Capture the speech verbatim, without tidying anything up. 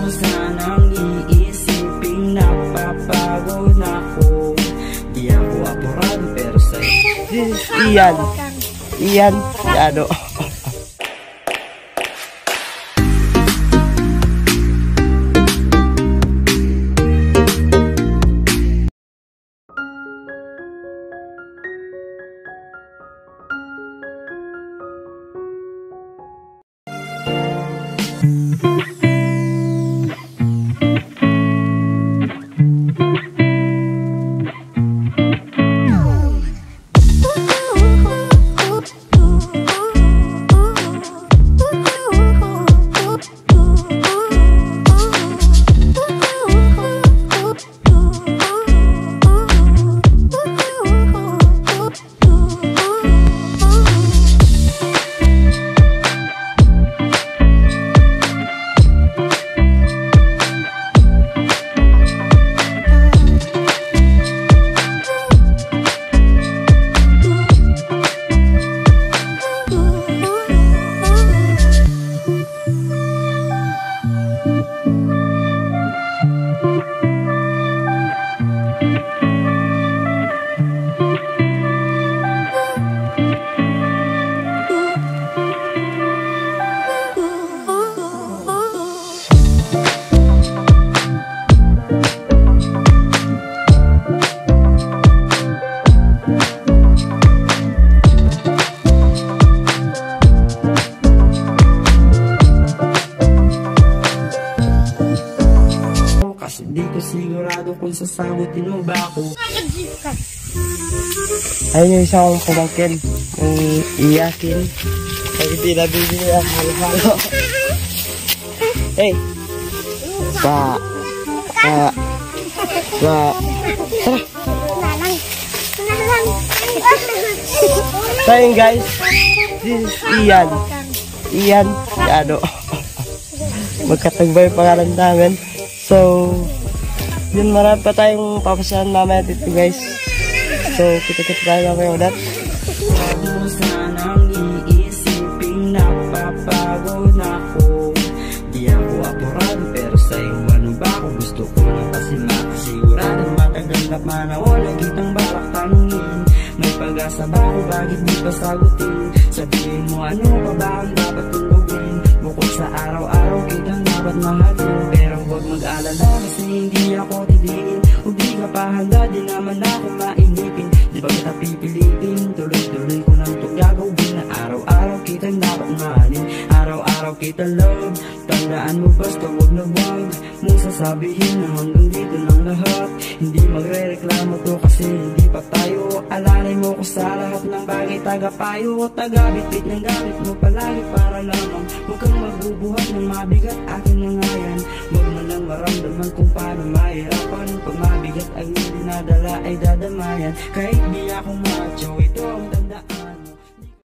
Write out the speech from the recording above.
sanang iisipin napapagod ako. Di ako apurado pero sa'yo. This is Ian. Ian, ano? Di ko sigurado kung sasagutin mo ba ako. Ayun yung isa kong pumangkin, yung iyakin. Ay, hindi nabibili ang halo-halo. Hey! Pa! Pa! Pa! Tara! So yun guys, this is Ian. Ian, ano? Magkatagbay pangalan namin. So, yun, marami pa tayong papasyahan mamaya dito guys. So, kita-kita tayo mamaya ulit. Ako sanang iisipin napapagod ako. Di ako apurado pero sa'yo ano ba ako? Gusto ko na kasi makasigurado matagal na panahon kitang balak tanungin. May pag-asa ba ako? Bakit di pa sagutin? Sabihin mo ano pa ba ang dapat tulugin? Bukod sa araw-araw kitang dapat mahalin. Pero huwag mag-alala kasi hindi ako titigil. Kung di ka pa handa di naman ako mainipin. Di ba kita pipilitin? Tuloy-tuloy ko nang ito gagawin. Na araw-araw kitang dapat mahalin. Araw-araw kita love. Tandaan mo basta huwag na wag mong sasabihin na hanggang dito ng lahat. Hindi magre-reklamo to kasi hindi pa tayo. Alalay mo ko sa lahat ng bagay. Tagapayo o tagabit-bit ng gamit mo palagi para lamang huwag kang magbubuhat ng mabigat akin na nga yan. Huwag mo lang maramdaman kung paano mahirapan. Pag mabigat ang hindi nadala ay dadamayan. Kahit di ako macho ito ang tandaan.